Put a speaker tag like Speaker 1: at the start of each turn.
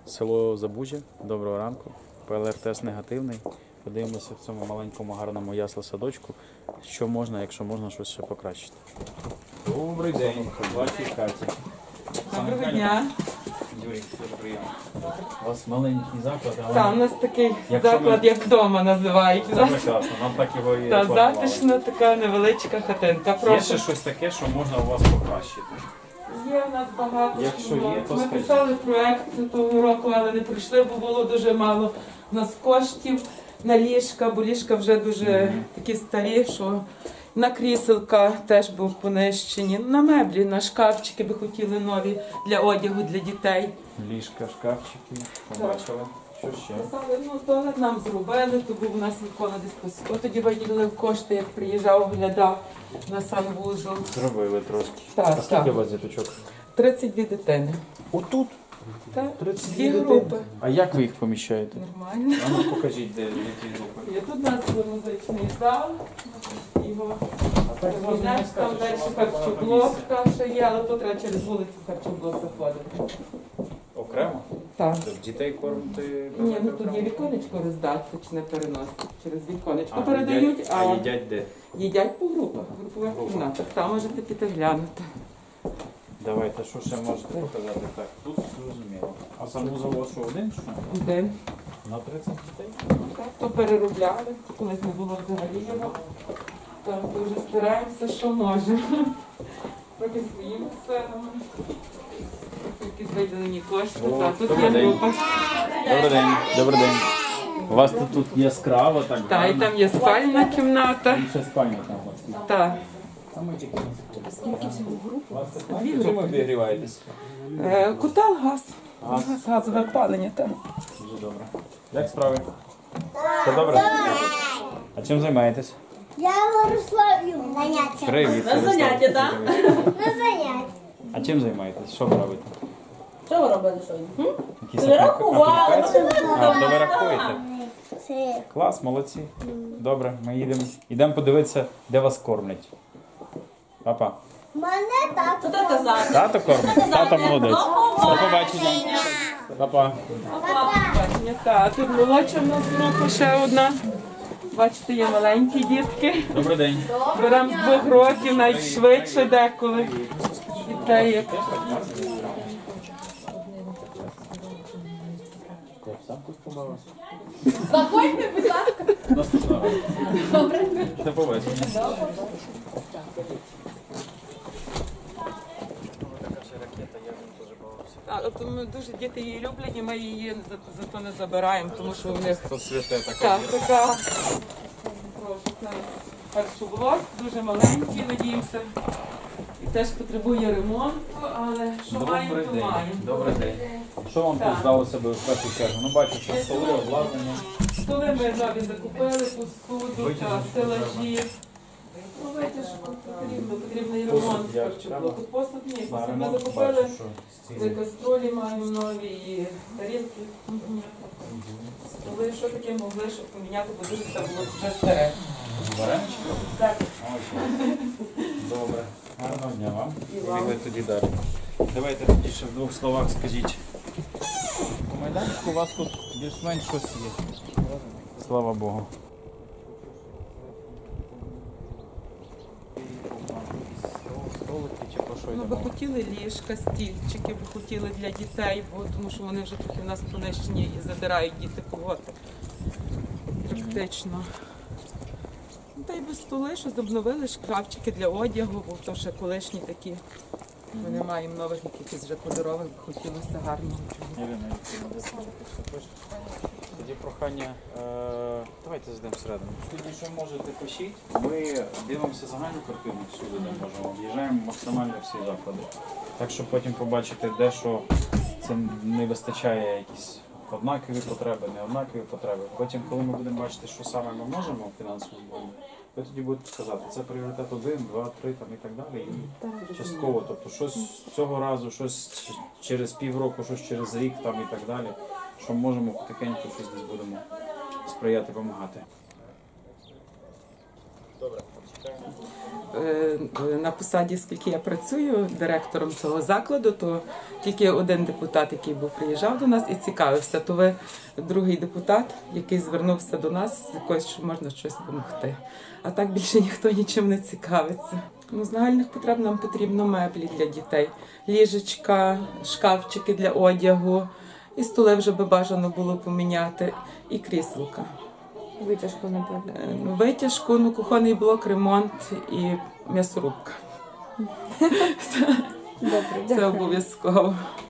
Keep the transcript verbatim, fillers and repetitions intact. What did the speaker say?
Speaker 1: Село Забужжя, доброго ранку. ПЛР-тест негативний. Подивимося в цьому маленькому гарному ясло-садочку, що можна, якщо можна щось ще покращити. Добрий день, вашій хаті.
Speaker 2: Доброго дня.
Speaker 1: Юрій, дуже приємно. У вас маленький заклад, але...
Speaker 2: Так, у нас такий
Speaker 1: Якщо
Speaker 2: заклад,
Speaker 1: ми-
Speaker 2: як вдома називають.
Speaker 1: Це прекрасно, нам так його і
Speaker 2: Та
Speaker 1: рекламували.
Speaker 2: затишна така невеличка хатинка.
Speaker 1: Є
Speaker 2: Прошу.
Speaker 1: ще щось таке, що можна у вас покращити?
Speaker 2: Є у нас багато.
Speaker 1: Якщо
Speaker 2: чого.
Speaker 1: є, то
Speaker 2: Ми
Speaker 1: скажіть.
Speaker 2: писали проєкт того року, але не прийшли, бо було дуже мало у нас коштів на ліжка, бо ліжка вже дуже такі старі, що на кріселка теж був понищені, на меблі, на шкафчики би хотіли нові для одягу, для дітей.
Speaker 1: Ліжка, шкафчики, побачили. Що ще?
Speaker 2: Писали, ну туалет нам зробили, то був у нас ніколи дискусія. От тоді виділили кошти, як приїжджав, оглядав на санвузол.
Speaker 1: Зробили трошки.
Speaker 2: Так,
Speaker 1: А скільки
Speaker 2: так.
Speaker 1: у вас діточок?
Speaker 2: тридцять дві дитини.
Speaker 1: Отут?
Speaker 2: Так,
Speaker 1: тридцять
Speaker 2: дві
Speaker 1: дві
Speaker 2: групи.
Speaker 1: дитини. А як ви їх поміщаєте?
Speaker 2: Нормально.
Speaker 1: А ну покажіть, де, де ті групи.
Speaker 2: Є тут у нас музичний зал, його кабінет, там далі харчоблок, там ще є, але то треба через вулицю харчоблок заходити.
Speaker 1: Окремо?
Speaker 2: Так.
Speaker 1: Тобто дітей кормити?
Speaker 2: Ні, ну тут є віконечко роздаточне переносить, через віконечко
Speaker 1: А,
Speaker 2: передають,
Speaker 1: їдять,
Speaker 2: а
Speaker 1: а їдять де?
Speaker 2: їдять по групах, в групових
Speaker 1: Група.
Speaker 2: кімнатах. Там можете піти глянути.
Speaker 1: Давайте, що ще можете показати? Так, тут зрозуміло. А санвузол у вас що, один? Що?
Speaker 2: Один.
Speaker 1: На тридцять дітей?
Speaker 2: Так, то переробляли, колись не було взагалі його. Так, дуже стараємося, що можемо. Трохи своїми силами. Якісь виділені кошти.
Speaker 1: О,
Speaker 2: Так, тут
Speaker 1: добрий
Speaker 2: є
Speaker 1: день.
Speaker 2: група.
Speaker 1: Добрий день. Добрий день. У вас тут, тут яскраво, так?
Speaker 2: Так, і там є спальна кімната.
Speaker 1: І ще спальня там у вас.
Speaker 2: Так.
Speaker 1: Саме тільки.
Speaker 2: Скільки всього груп? Дві
Speaker 1: Чим ви
Speaker 2: групи.
Speaker 1: обігріваєтесь?
Speaker 2: Е, Котел, газ.
Speaker 1: Газ.
Speaker 2: Газ, газове опалення, так.
Speaker 1: Дуже добре. Як справи? Все добре? А чим займаєтесь?
Speaker 3: Я Ярославів заняття.
Speaker 1: Привіт.
Speaker 4: На заняття, так?
Speaker 3: На заняття.
Speaker 1: А чим займаєтесь? Що ви робите?
Speaker 4: Що ви робили сьогодні?
Speaker 1: Якісь
Speaker 4: Ви
Speaker 1: аплі-
Speaker 4: рахували.
Speaker 1: аплікації? А, то ви рахуєте?
Speaker 3: Це
Speaker 1: Клас, молодці. Добре, ми їдемо. Йдемо подивитися, де вас кормлять. Папа.
Speaker 3: мене тато.
Speaker 4: Що ти казав?
Speaker 1: Тато кормить? Тато молодець. До побачення. Папа.
Speaker 2: Бачення, так. Тут молодша в нас група ще одна. Бачите, є маленькі дітки.
Speaker 1: Добрий день.
Speaker 2: Беремо з двох років, навіть швидше деколи. Дітей як
Speaker 4: Заходьте, будь ласка.
Speaker 1: Наступного разу.
Speaker 4: Добре.
Speaker 1: До побачення.
Speaker 2: Так, от ми дуже діти її люблять, і ми її за- зато не забираємо, тому що в них
Speaker 1: Це святе таке.
Speaker 2: так, така прошу, це харчоблок, дуже маленький, надіємося. І теж потребує ремонту, але що маємо,
Speaker 1: Добрий
Speaker 2: то
Speaker 1: день.
Speaker 2: маємо.
Speaker 1: Добрий день. Що вам тут
Speaker 2: Так.
Speaker 1: здалося би в першу чергу? Ну бачу, що столи, обладнання.
Speaker 2: Столи ми нові закупили, посуду,
Speaker 1: Витяжку
Speaker 2: та стелажі. Ну, витяжку потрібно, потрібний ремонт
Speaker 1: я
Speaker 2: харчоблоку. Посуд ні,
Speaker 1: На
Speaker 2: посуд ми
Speaker 1: ремонт
Speaker 2: закупили.
Speaker 1: бачу, що
Speaker 2: Ми
Speaker 1: стіни.
Speaker 2: каструлі маємо нові і тарілки. Столи, що таке могли, щоб поміняти, бо дуже це було вже старе.
Speaker 1: Варенички?
Speaker 2: Так,
Speaker 1: Окей. Добре. Гарного дня вам.
Speaker 2: І вам.
Speaker 1: Поїхали тоді далі. Давайте тоді ще в двох словах скажіть. У майданчику у вас тут більш-менш щось є. Слава Богу. Столики чи про що
Speaker 2: ну,
Speaker 1: йдемо?
Speaker 2: би хотіли ліжка, стільчики, би хотіли для дітей, бо тому що вони вже трохи в нас понищені і задирають діти колоти. Практично. Ну, та й без столи, що обновили шкафчики для одягу, бо то ще колишні такі. Ми не маємо нових якихось вже кольорових, бо хотілося гарного чогось.
Speaker 1: Ірина, тоді прохання, е, давайте зайдемо всередину. Тоді, що можете, пишіть. Ми дивимося загальну картину всюди, де можемо. Об'їжджаємо максимально всі заклади. Так, щоб потім побачити, де що це не вистачає якісь однакові потреби, неоднакові потреби. Потім, коли ми будемо бачити, що саме ми можемо в фінансовому плані, ви тоді будете сказати, це пріоритет один, два, три там, і так далі. І частково, тобто щось цього разу, щось через півроку, щось через рік там, і так далі. Що можемо потихеньку щось десь будемо сприяти, допомагати. Добре, чекаємо.
Speaker 2: е, на посаді, скільки я працюю директором цього закладу, то тільки один депутат, який був приїжджав до нас і цікавився. То ви другий депутат, який звернувся до нас з якоюсь, що можна щось допомогти. А так більше ніхто нічим не цікавиться. Ну, з нагальних потреб нам потрібно меблі для дітей, ліжечка, шкафчики для одягу, і столи вже би бажано було поміняти, і кріселка.
Speaker 5: Витяжку не буде.
Speaker 2: Е, ну, Витяжку, ну, кухонний блок, ремонт і м'ясорубка.
Speaker 5: Добре,
Speaker 2: Це
Speaker 5: дякую.
Speaker 2: обов'язково.